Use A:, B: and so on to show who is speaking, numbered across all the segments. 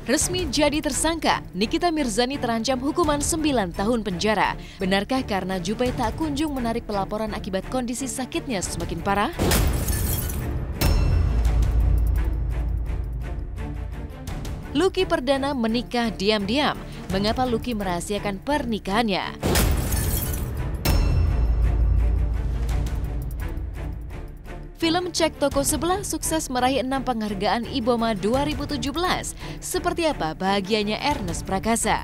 A: Resmi jadi tersangka, Nikita Mirzani terancam hukuman 9 tahun penjara. Benarkah karena Juppe tak kunjung menarik pelaporan akibat kondisi sakitnya semakin parah? Lucky Perdana menikah diam-diam. Mengapa Lucky merahasiakan pernikahannya? Film Cek Toko Sebelah sukses meraih 6 penghargaan IBOMA 2017. Seperti apa bahagianya Ernest Prakasa?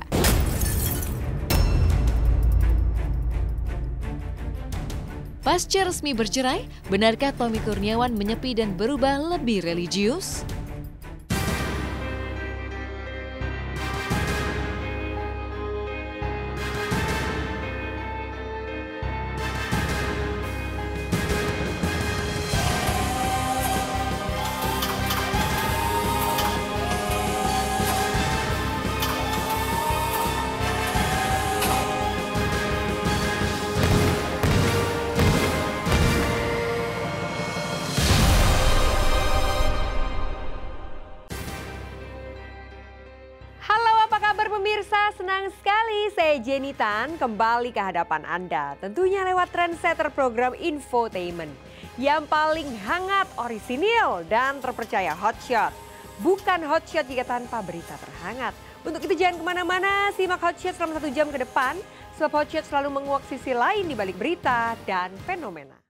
A: Pasca resmi bercerai, benarkah Tommy Kurniawan menyepi dan berubah lebih religius?
B: Pemirsa, senang sekali saya Jenny Tan kembali ke hadapan Anda. Tentunya lewat trendsetter program infotainment yang paling hangat, orisinil, dan terpercaya Hotshot. Bukan Hotshot jika tanpa berita terhangat. Untuk itu jangan kemana-mana, simak Hotshot selama 1 jam ke depan. Sebab Hotshot selalu menguak sisi lain di balik berita dan fenomena.